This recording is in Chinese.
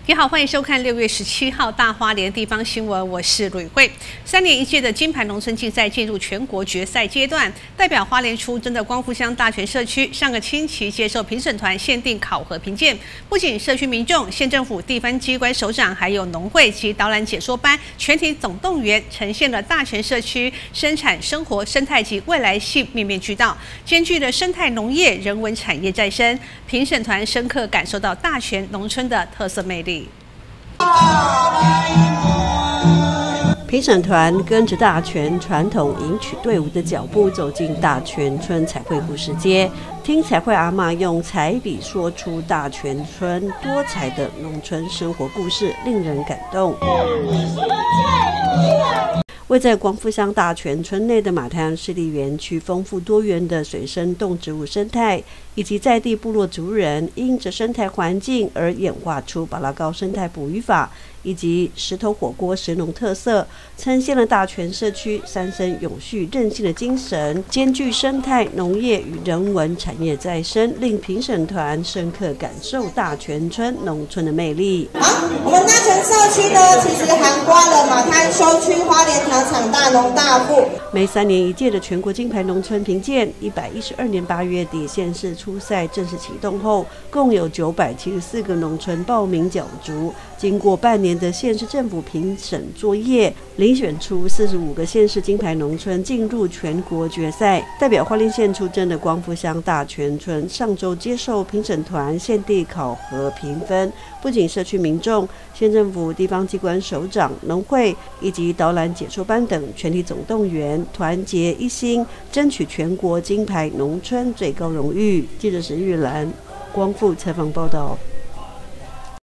你好，欢迎收看6月17号大花莲地方新闻，我是吕慧。3年一届的金牌农村竞赛进入全国决赛阶段，代表花莲出征的光复乡大泉社区上个星期接受评审团限定考核评鉴，不仅社区民众、县政府、地方机关首长，还有农会及导览解说班全体总动员，呈现了大泉社区生产生活、生态及未来性面面俱到，兼具了生态农业、人文产业再生。评审团深刻感受到大泉农村的特色魅力。 评审团跟着大泉传统迎娶队伍的脚步，走进大泉村彩绘故事街，听彩绘阿嬷用彩笔说出大泉村多彩的农村生活故事，令人感动。位在光复乡大泉村内的马太阳湿地园区，丰富多元的水生动植物生态，以及在地部落族人因着生态环境而演化出巴拉高生态捕鱼法，以及石头火锅食农特色，呈现了大泉社区三生永续韧性的精神，兼具生态、农业与人文产业再生，令评审团深刻感受大泉村农村的魅力。 我们大泉社区呢，其实涵盖了马太休区、花莲条场、大农大富。 每3年一届的全国金牌农村评鉴，112年8月底县市初赛正式启动后，共有974个农村报名角逐，经过半年的县市政府评审作业，遴选出45个县市金牌农村进入全国决赛。代表花莲县出征的光复乡大泉村，上周接受评审团现地考核评分，不仅社区民众、县政府、地方机关首长、农会以及导览解说班等全体总动员，团结一心，争取全国金牌农村最高荣誉。记者石玉兰，光复采访报道。